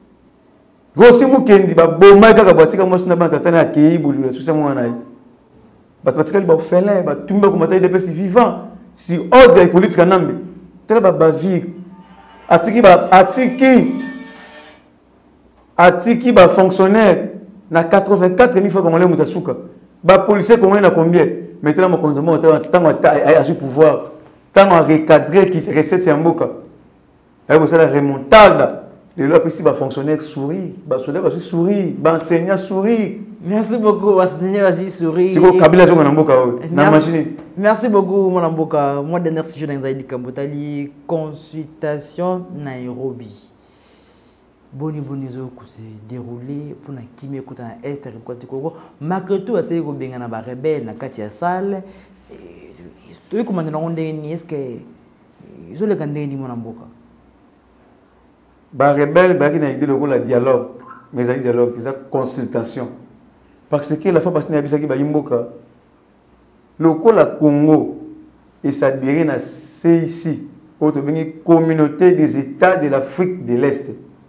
Rossi Mukendi, ba bomai kaka batika mosna ba tatana ki bulu la susa mwana yi. parce que ba félin ba tumba ko matay de vivant si ordre politique kanambe tela ba ba vie atiki ba atiki atiki ba fonctionnaire na quatre-vingt-quatre mille fois congolais mutasuka ba policier congolais na combien maintenant mo konzamo tant à ce pouvoir tant à recadrer qui recette ya mboka et vous la remontada les lois ici va fonctionnaire souris ba soldat va souris ba enseignant souris. Merci beaucoup enseignant va souris c'est quoi kabila zonga na mboka na machine. Merci beaucoup mon mboka moi dernière séjour dans Zaidi Kambotali consultation Nairobi. Boni boni zo ko se dérouler pour na kimé ko ta est ko ko maketo ase ko benga na ba rebelle na kati ya salle to ko mandana onde ni est-ce que zo le kande ni mona mboka ba rebelle ba ki na idée ko la dialogue mais ça dialogue c'est ça consultation parce que la fois passée na bisaki ba imboka le ko la Congo et ça dirait na C I C auto bengi communauté des états de l'Afrique de l'Est.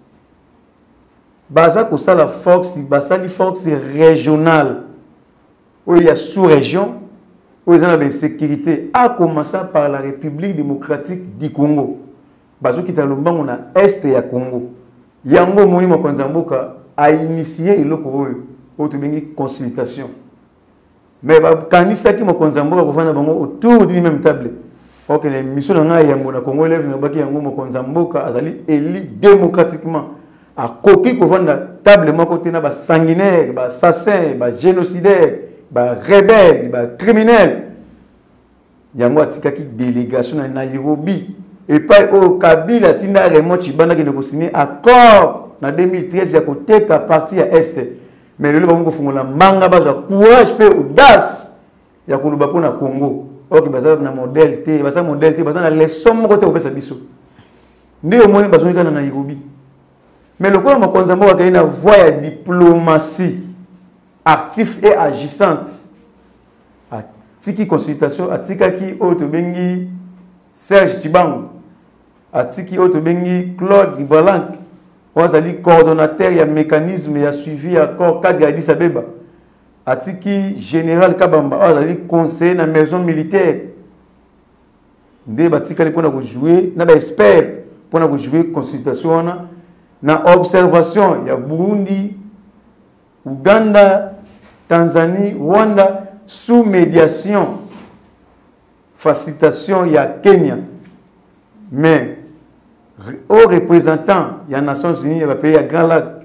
Baza ko ça la force, basa li force régionale. Où il y a sous-région, où il y a une sécurité, à commencer par la République démocratique du Congo. Bazo qui est lomba on a est ya Congo. Yango moni mo konzamboka a initié le ko auto bengi consultation. Mais ba kanisa ki mo konzamboka ko fana bango autour d'une même table. OK, les missions na yango na Congo lève na baki yango mo konzamboka azali élu démocratiquement. À coquille qu'on vend table mon côté na ba sanguinaire, ba assassin, ba génocidaire, ba rebelle, ba criminel. Yango atika ki délégation na Nairobi et pas au Kabila tina remont chibana qui ne signé accord na deux mille treize ya côté ka parti à est. Mais le ba ngo fungola manga ba courage pe audace ya kuluba pona Congo. OK baza na modèle T, baza modèle T, baza na leçon mo côté opesa biso. Ndio moni bazonika na Nairobi. Mais le corps Makonzambo a une voie de diplomatie active et agissante. A tiki consultation, a tikaki Otobengi Serge Tibango, a tiki Otobengi Claude Ibalank, on a dit coordonnateur, il y a mécanisme, il y a suivi, accord cadre Addis Abeba, a tiki général Kabamba, on a dit conseiller dans la maison militaire. Ndé batika pour nous jouer, n'a pas expert pour nous jouer consultation. Na observation, il y a Burundi, Ouganda, Tanzanie, Rwanda, sous médiation, facilitation, il y a Kenya. Mais, aux représentants, il y a les Nations Unies, il y a le pays à Grand Lac.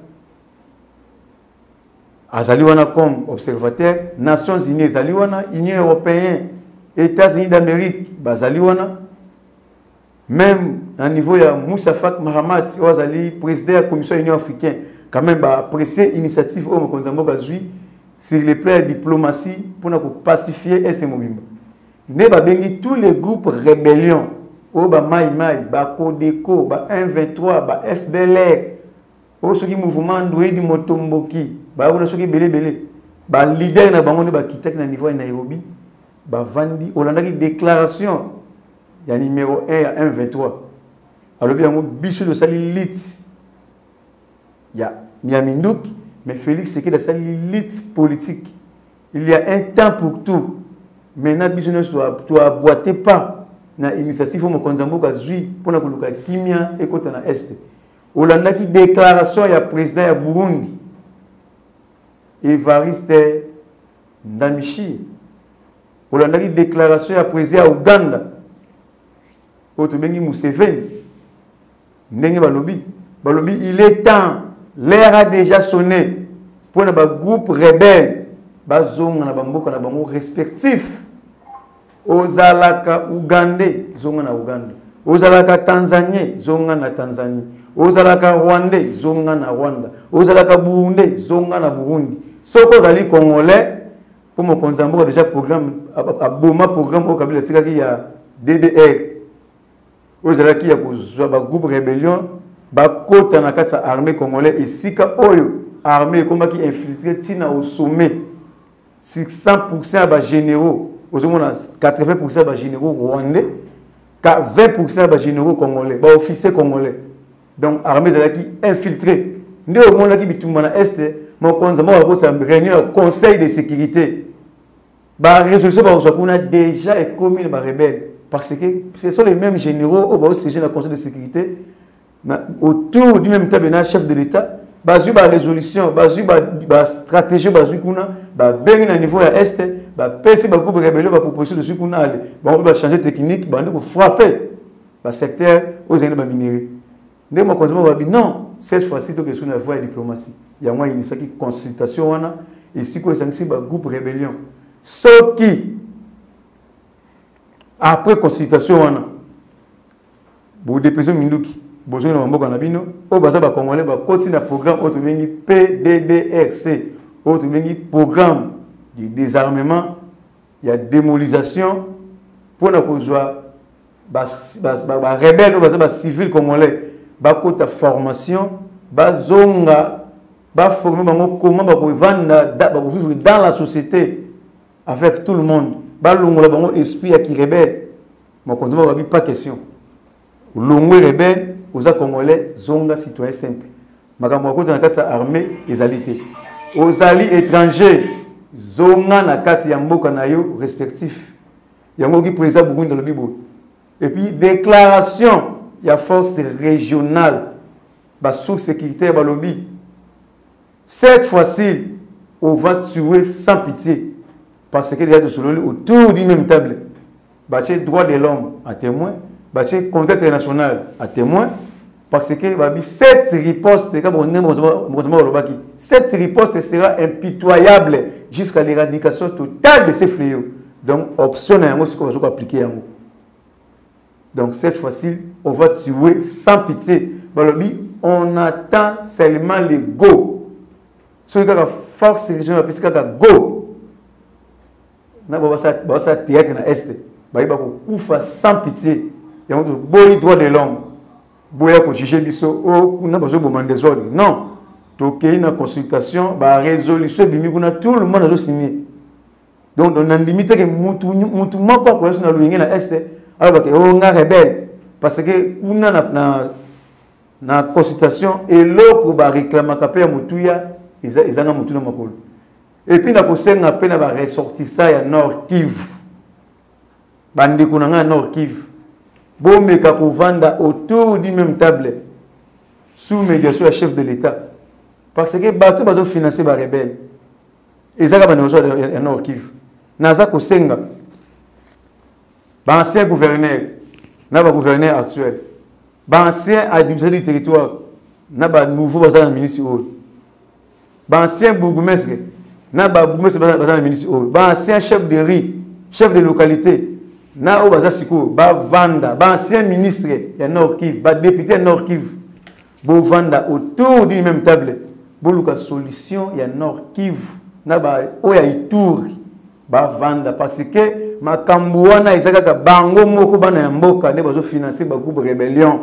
Azaliwana comme observateur, Nations Unies, Azaliwana, Union Européenne, États-Unis d'Amérique, Azaliwana. Même à niveau de Moussa Faki Mahamat, le président de la Commission de l'Union africaine, quand même apprécié l'initiative au Konzamboka sur les plans de diplomatie pour pacifier Est Mobimba. Nous avons tous les groupes rébellion, au Maï Maï, Kodeko, M vingt-trois, F D L R, au mouvement de Motomboki, au Belé Belé, les leaders de niveau de Nairobi, Vandi, on a une déclaration. Il y a numéro un à M vingt-trois. Alors, il y a un bichot de Salilite. Il y a Miamindouk, mais Félix, c'est que la Salilite politique. Il y a un temps pour tout. Maintenant, bichot ne doit boiter pas. Na initiative au Konzambo Kazui pour na kuluka kimia et côté na est. Olanda qui déclaration il y a président ya Burundi. Evariste Ndamishi. Olanda qui déclaration il y a président ya Ouganda. Otobengi Museveni ndenge balobi balobi il est temps l'heure a déjà sonné pour na ba groupe rebelle bazonga na bamboka na bango respectif ozalaka Ugandais zonga na Uganda ozalaka Tanzanie zonga na Tanzanie ozalaka Rwandais zonga na Rwanda ozalaka Burundais zonga na Burundi soko zali congolais pour mo konzamboka déjà programme aboma programme au Kabila tikaki ya D D R. Ozalaki ya kozwa ba groupe rébellion ba kota na kati armée congolais et sika oyo armée komba ki infiltré tina au sommet cent pour cent ba généraux ozomona quatre-vingts pour cent ba généraux rwandais vingt pour cent ba généraux congolais ba officiers congolais donc armée zalaki infiltré nde au monde ki bitumba na est mo konza mo ko sa réunion conseil de sécurité La résolution qu'on a déjà est commis les rebelles. Parce que ce sont les mêmes généraux au siège du Conseil de sécurité, autour du même tableau, chef de l'État, basu ba résolution, basu ba stratégie, basu kuna, ba bengi na niveau ya est, ba pesi ba groupe rébellion, ba proposition de sukuna aller, ba on va changer technique, ba on frapper ba secteur aux années ba minerie. Dès moi quand va dire non, cette fois-ci to question de voie et diplomatie. Il y a moi initié qui consultation wana et si ko sanksi ba groupe rébellion. Ce qui après consultation wana bo dépression minduki besoin de mboka na bino o baza ba congolais ba continue na programme auto bengi P D D R C auto bengi programme de désarmement il y a démobilisation pour na kozwa ba ba rebelle o baza ba civil congolais ba kota formation ba zonga ba former bango comment ba ko vendre ba ko vivre dans la société avec tout le monde. Ba longola bango esprit qui rebelle. Mon consommateur va pas question. Longo rebelle aux Congolais zonga citoyen simple. Makambo ko na kati armée ezalité. Aux alliés étrangers zonga na kati ya mboka na yo respectif. Yango ki président Burundi dans le Bible. Et puis déclaration il y a force régionale ba source sécuritaire ba lobby. Cette fois-ci on va tuer sans pitié. Parce qu'il y a de solo autour d'une même table. Bâtir droit de l'homme à témoin, bâtir contexte international à témoin, parce que cette riposte, cette riposte sera impitoyable jusqu'à l'éradication totale de ces fléaux. Donc, option à ce qu'on va appliquer. Donc, cette fois-ci, on va tuer sans pitié. On attend seulement les go. Ce qui est la force régionale, parce qu'il y a go. Na basa basa théâtre na est ba iba ko kufa sans pitié ya ngo boy droit de l'homme boya ko juger biso o na bazo bomande des ordres non to ke na consultation ba résolution bimi kuna tout le monde a signé donc on a limité que mutu mutu moko ko na luingi na est alors que on nga rebelle parce que kuna na na, na consultation et loko ba réclama kapé mutuya iza izanga mutu na makolo. Et puis, nous avons un ressortissant à Nord Kivu. Bandi kunanga Nord Kivu. Bon, mais quand on vend autour du même table, sous médiation du chef de l'État. Parce que bateau bazo financer les rebelles. Et ça, c'est un Nord Kivu. Naza Kosenga, l'ancien gouverneur, n'a gouverneur actuel, l'ancien administrateur du territoire, n'a nouveau ministre, l'ancien bourgmestre. Na ba boumese ba ministre o ba ancien chef de riz chef de localité na o baza siko ba vanda ba ancien ministre ya Nord Kivu ba député Nord Kivu bo vanda autour d'une même table bo luka solution ya Nord Kivu na ba o ya Ituri ba vanda parce que makambo wana ezaka ka bango moko bana ya mboka ne bazo financer ba groupe rébellion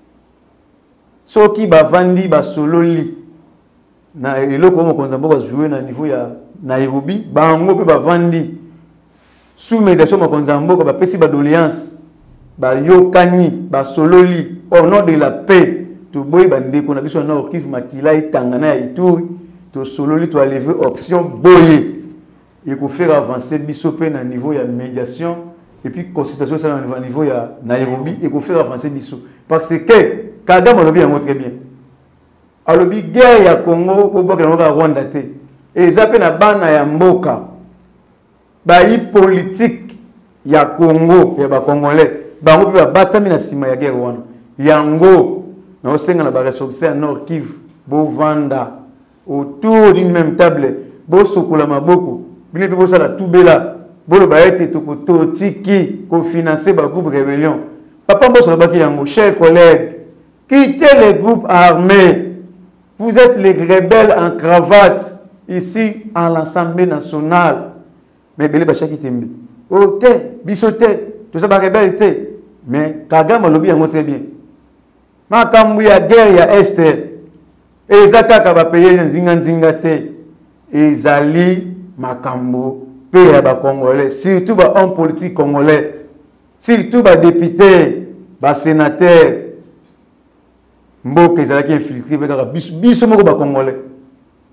soki ba vandi ba sololi na eloko mo konza mboka jouer na niveau ya Nairobi bango pe ba vandi sous médiation mo konza mboka ba pesi ba doléance ba yokani ba sololi au nom de la paix to boy bande ko na biso na Kivu makila itangana ya Ituri to sololi to lever option boye et ko faire avancer biso pe na niveau ya médiation et puis consultation ça na niveau ya Nairobi et ko faire avancer biso parce que Kagame lobi yango très bien. Alors, la guerre ya Congo, au Rwanda, et ça na bana ya mboka, bayi politique ya Congo, ya ba Congolais, bango pe ba batami na sima ya guerre wana. Yango, na osenga na ba ressources en Nord Kivu, bo vanda autour d'une même table, bo sokola maboko, bile pe bo sala tubela, bo lo ba ete toko tiki ko financer ba groupe rébellion. Papa mboso na baki yango, chers collègues, quittez les groupes armés. Vous êtes les rebelles en cravate ici à l'Assemblée nationale. Mais Bélé Bachaki Tembi. Oh, t'es, bisoté, tout ça, rebelle, t'es. Mais Kagame lobby a très bien. Ma Kambuya guerre ya Esther. Et Zaka va payer un zinganzingate. Et Zali, Makambo, paye à Congolais. Surtout les hommes politiques congolais. Surtout les députés, les sénateurs. Mboka ezalaki infiltré beka biso biso moko ba congolais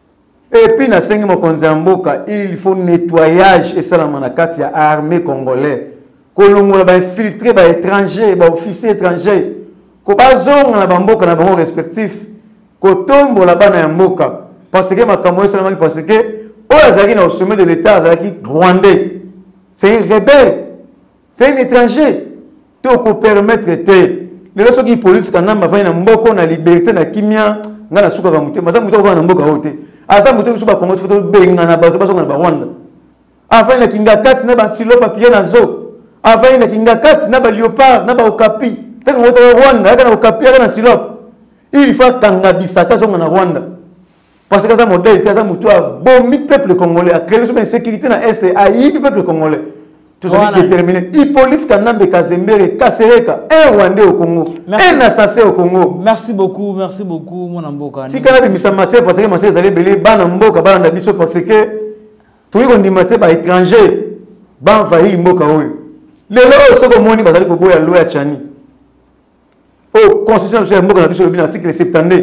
Et puis na sengi mokonzi ya mboka, il faut nettoyage et ça la manakati ya armée congolais. Kolongola ba infiltrer ba étranger, ba officier étranger. Ko bazonga na bamboka na bango respectif. Ko tombo la bana ya mboka parce que makambo salamaki parce que Ozaki na au sommet de l'état azaki rwandais. C'est un rebelle. C'est un étranger. Tu peux permettre de les gens qui police quand même va na mboko na liberté na kimia ngana suka ka muté maza muté va na mboka hote asa muté suba Congo foto benga na bato baso na Rwanda afin na kinga kati na batilo papier na zo afin na kinga kati na ba léopard na ba okapi te ko Rwanda kana okapi kana tilo il faut kanga bisaka zo na Rwanda parce que ça modèle ça muté a bomi peuple congolais a créé une sécurité na est a yibi peuple congolais. Tout ça déterminé. Il police Kanambe Kazembere, Kasereka, un Rwandais au Congo, un assassin au Congo. Merci beaucoup, merci beaucoup, mon amboka. Si quand même ça matière parce que matière allait belé ban amboka ban ndabiso parce que tout on dit maté ba étranger ban fahi mboka oyo. Les lois sont comme moni bazali ko boya loi chani. Oh constitution sur mboka ndabiso le bin article soixante-dix.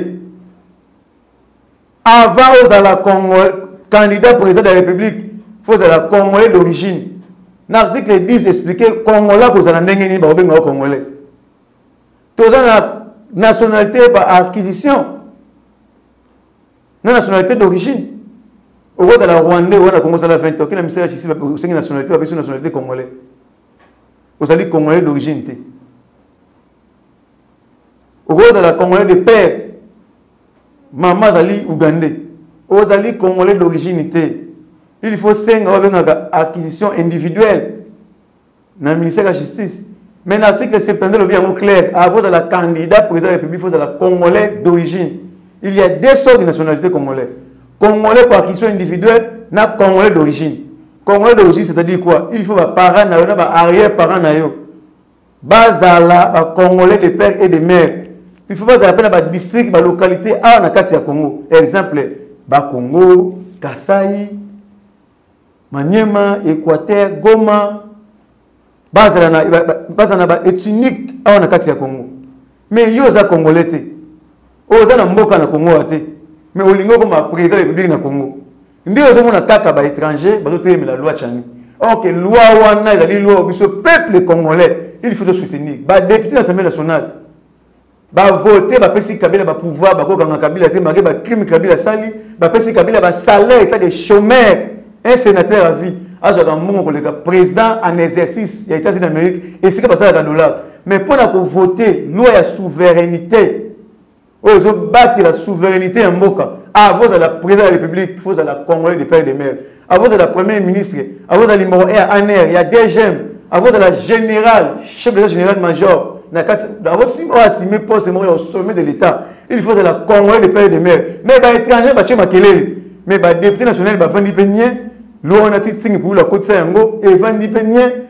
Avant aux à la Congo candidat président de la République, faut à la Congolais d'origine. L'article dix expliquait Congolais que vous avez ndengeni ba obenga Congolais. Tous la nationalité par acquisition. La nationalité d'origine. Au roi de la Rwandais, ou à la Congo, ça la vingt ans. Quelle est ici pour une nationalité, pour une nationalité congolaise. Vous allez Congolais d'origine. Au roi de la Congolais de père, maman Zali Ougandais. Vous allez Congolais d'origine. Il faut cinq acquisition individuelle dans le ministère de la Justice. Mais l'article soixante-dix est bien clair. À vous, la candidat président de la République, il faut la Congolais d'origine. Il y a deux sortes de nationalités congolais. Congolais par acquisition individuelle, na Congolais d'origine. Congolais d'origine, c'est-à-dire quoi? Il faut que parents, arrière-parents, bazala, Congolais de père et de mère. Il faut pas appeler un district, une localité, à la carte Congo. Exemple, Congo, Kasai, Maniema, Équateur, Goma, Bazana est unique à la carte Congo. Mais il y a des Congolais. Il y a des Mboka na Congo. Mais il y a des président de la République na Congo. Il y a des étrangers qui ont la loi Chani. Or, la loi wana est la loi du peuple congolais. Il faut le soutenir. Les députés de l'Assemblée nationale va voter, va passer Kabila va pouvoir, va quand Kabila te marqué, va crime Kabila sali, va passer Kabila va salaire état de chômeur, un sénateur à vie. Ah, j'ai un moment le président en exercice, il y a États-Unis d'Amérique, et c'est que ça dans dollar. Mais pour nous voter, nous la souveraineté. Ils ont battu la souveraineté en Moka. À vous, la présidente de la République, il faut la Congolais des pères et des mères. À vous, la première ministre, à vous, la numéro un, Aner, il y a des gemmes. À vous, la générale, chef de général major. Si on a assimé poste au sommet de l'État, il faut la Congolais des pères et des mères. Mais les étrangers, mais les députés nationaux, ils vont dire l'on a dit pour la côte Sayango, et vont dire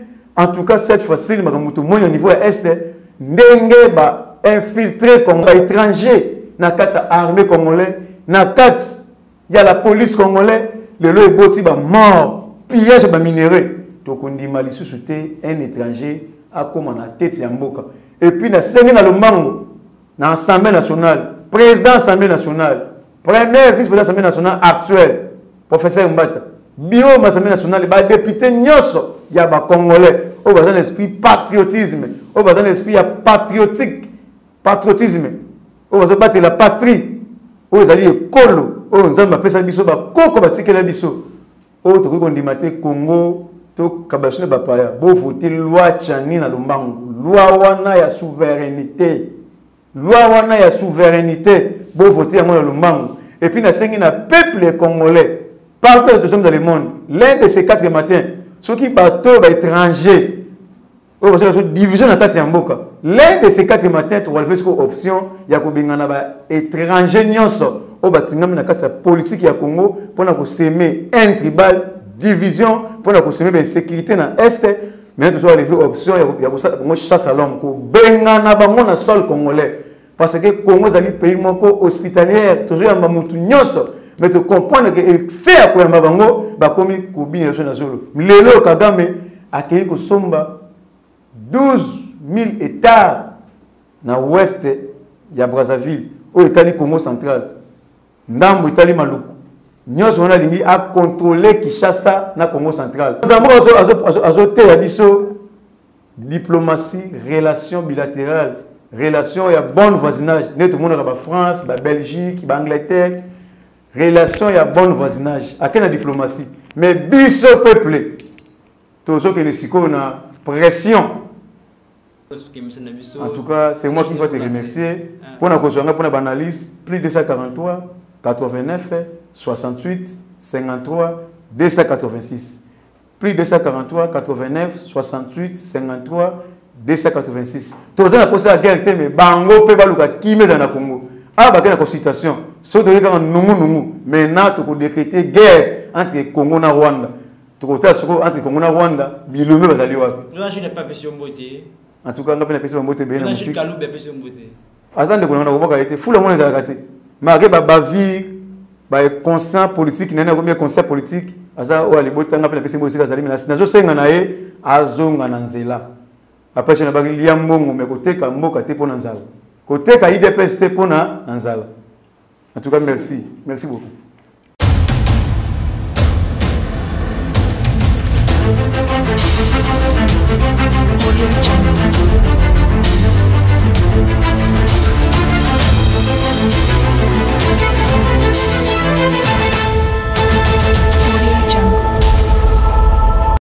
en tout cas, cette fois-ci, au niveau est, n'enge ba infiltré comme étranger na quatre armée congolaise na quatre il y a la police congolaise le lot boti ba mort pillage ba minéraux donc on dit mali sous-souté un étranger a comme na tête ya mboka et puis na sengi na lomango na assemblée nationale président assemblée nationale premier vice-président assemblée nationale actuel professeur Mbata bio assemblée nationale ba député nyoso ya ba congolais au bazan esprit patriotisme au bazan esprit patriotique patriotisme on va se battre la patrie on va aller colo on va m'appeler ça biso ba koko ba tikela biso o to ko ndimate Congo to kabashine ba paya bo voter loi Chani na lombango loi wana ya souveraineté loi wana ya souveraineté bo voter na lombango et puis na sengi na peuple congolais partout dans le monde l'un de ces quatre matins ceux qui bateau ba étranger oh, parce que la division dans quatre mboka. L'un de ces quatre matins, tu vas faire une option, il y a des étrangers nyonso au batingam na quatre politique ya Congo pour na s'aimer un tribal division pour na s'aimer ben sécurité na est mais tu dois lever option il y a ça moi chasse à l'homme ko benga na bango na sol congolais parce que Congo zali pays moko hospitalière toujours ya mutu nyonso mais tu comprends que excès à quoi bango ba komi ko bini na zolo lelo Kagame akei ko somba douze mille hectares dans l'ouest de Brazzaville, au Italie Congo central. Ndambo Italie Maluku. nyos on a lingi à contrôler Kinshasa na Congo central. Zambo azo azo te abiso diplomatie, relation bilatérale, relation ya bon voisinage. Net tout le monde la France, la Belgique, l'Angleterre, relation ya bon voisinage. À quelle diplomatie? Mais biso peuple, tous ceux qui ne s'y connaissent pression. En tout cas, c'est moi qui vais te remercier pour la construction, pour la analyse, plus deux cent quarante-trois, quatre-vingt-neuf, soixante-huit, cinquante-trois, deux cent quatre-vingt-six. Plus deux cent quarante-trois, quatre-vingt-neuf, soixante-huit, cinquante-trois, deux cent quatre-vingt-six. Tous les posé la guerre, mais bango pe baluka qui met dans le Congo. Ah, bah, la consultation. Sauf que nous nous maintenant, tu peux décréter guerre entre Congo et Rwanda. Tu peux entre Congo et Rwanda, bilomé va aller voir. Je n'ai pas besoin de beauté. En tout cas, on a pas besoin de beauté. Je n'ai pas besoin de beauté. Azan de Kongo a été fou le monde les a raté. Malgré ba vie, ba conscient politique, n'en a combien conscient politique. Azan o ali bota ngapela pesa mbosika zali mina nazo senga na ye azonga na nzela. Après je na ba liambongo me koteka mboka te pona nzala. Koteka I D P S te pona nzala. En tout cas merci. Merci beaucoup.